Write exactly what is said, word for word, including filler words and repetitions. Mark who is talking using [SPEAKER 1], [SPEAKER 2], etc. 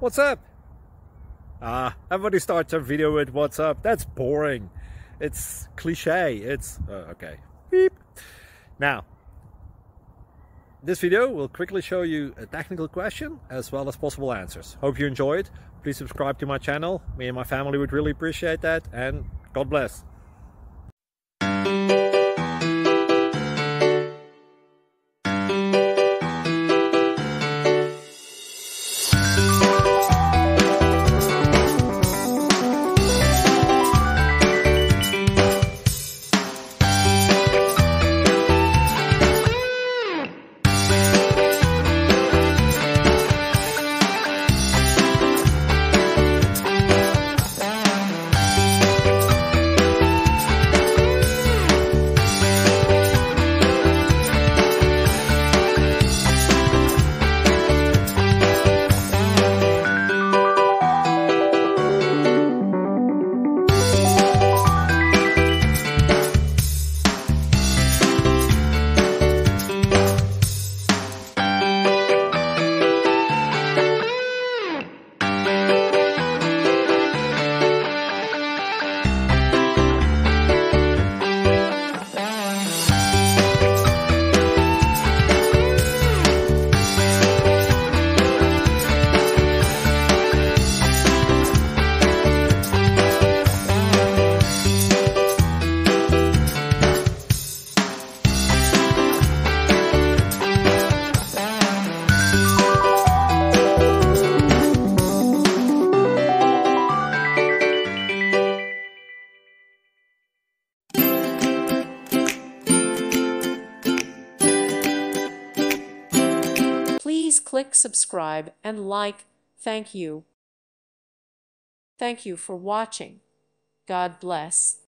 [SPEAKER 1] What's up? Ah, everybody starts a video with what's up. That's boring. It's cliche. It's uh, okay. Beep. Now, this video will quickly show you a technical question as well as possible answers. Hope you enjoyed. Please subscribe to my channel. Me and my family would really appreciate that, and God bless.
[SPEAKER 2] Please click subscribe and like. Thank you. Thank you for watching. God bless.